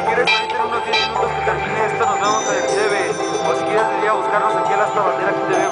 quieres ahorita en unos 10 minutos que termine esto nos vemos en el CB. O si quieres venir a buscarnos aquí a la bandera que te